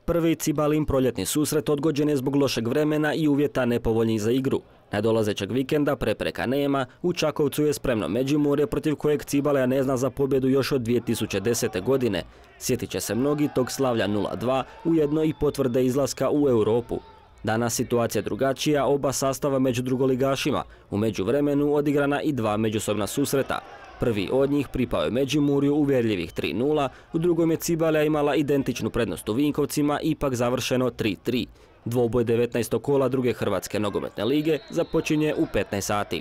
Prvi Cibalin proljetni susret odgođen je zbog lošeg vremena i uvjeta nepovoljnih za igru. Nadolazećeg vikenda prepreka nema, u Čakovcu je spremno Međimurje protiv kojeg Cibalija ne zna za pobjedu još od 2010. godine. Sjetit će se mnogi tog slavlja 0-2, ujedno i potvrde izlaska u Europu. Danas situacija je drugačija, oba sastava među drugoligašima. U međuvremenu odigrana i dva međusobna susreta. Prvi od njih pripao je Međimurju uvjerljivih 3-0, u drugom je Cibalija imala identičnu prednost u Vinkovcima, ipak završeno 3-3. Dvoboj 19. kola druge Hrvatske nogometne lige započinje u 15 sati.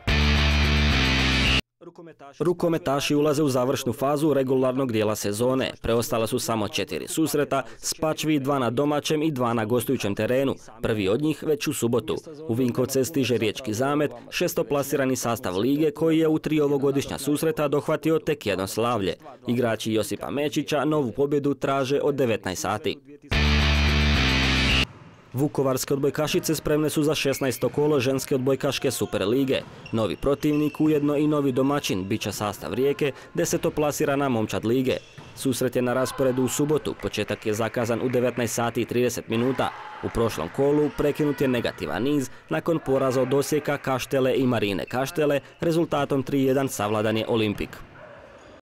Rukometaši ulaze u završnu fazu regularnog dijela sezone. Preostala su samo 4 susreta, Spačvi 2 na domaćem i 2 na gostujućem terenu. Prvi od njih već u subotu. U Vinkovce stiže Riječki Zamet, šestoplasirani sastav lige koji je u 3 ovogodišnja susreta dohvatio tek jedno slavlje. Igrači Josipa Mečića novu pobjedu traže od 19 sati. Vukovarske odbojkašice spremne su za 16. kolo ženske odbojkaške Super lige. Novi protivnik, ujedno i novi domaćin, bit će sastav Rijeke, 10. momčad lige. Susret je na rasporedu u subotu, početak je zakazan u 19 sati i 30 minuta. U prošlom kolu prekinut je negativan niz nakon poraza od Osijeka, Kaštele i Marine Kaštele, rezultatom 3-1 savladan je Olimpik.